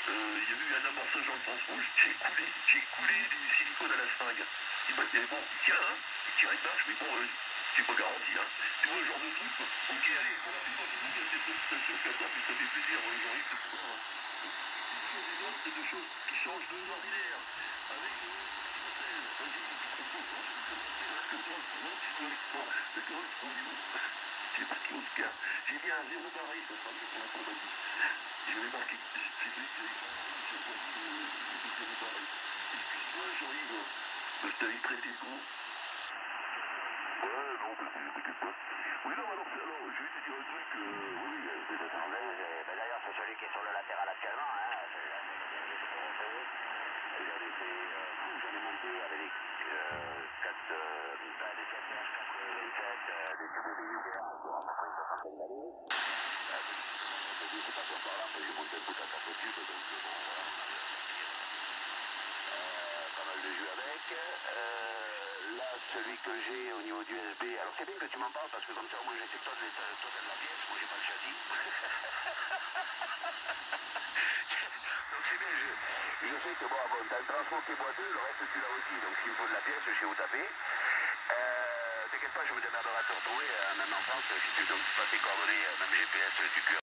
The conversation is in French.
Il y a eu un amorçage dans le pansement, j'ai coulé du silicone à la seringue. Il m'a dit, bon, il tient, il marche, mais bon, c'est pas garanti, hein. Tu vois, le genre de truc, quoi. Ok, allez, voilà, c'est pas fini, il y a cette félicitations qu'à toi, mais ça fait plaisir, Jean-Yves, de pouvoir. C'est des choses qui changent de l'ordinaire. Avec j'ai marqué Oscar. J'ai dit un zéro pareil, ça sera mieux pour l'informatique. Je vais marquer. J'ai zéro pareil. Excuse-moi, Jean-Yves. Je t'avais traité de con. Ouais, non, t'inquiète pas. Oui, non, alors, je vais te dire un truc. Oui, c'est la d'ailleurs, c'est celui qui est sur le latéral actuellement, hein. Celui-là, j'en ai monté avec les 4 des 4 des tubes de l'hiver, pour à peu près une soixantaine d'années. Je ne sais pas quoi par là, mais j'ai monté un peu à 4 tubes, donc bon, voilà. Pas mal de jus avec. Là, celui que j'ai au niveau du USB, alors c'est bien que tu m'en parles parce que comme ça, au moins, je sais que toi, t'as de la pièce, moi, j'ai pas le châssis. Donc c'est bien, je sais que bon, t'as le transport qui est boiteux, le reste tu l'as aussi, donc s'il faut de la pièce, je sais où taper. T'inquiète pas, je me démerderai à te retrouver, même en France, si tu donnes pas tes coordonnées, même GPS, tu peux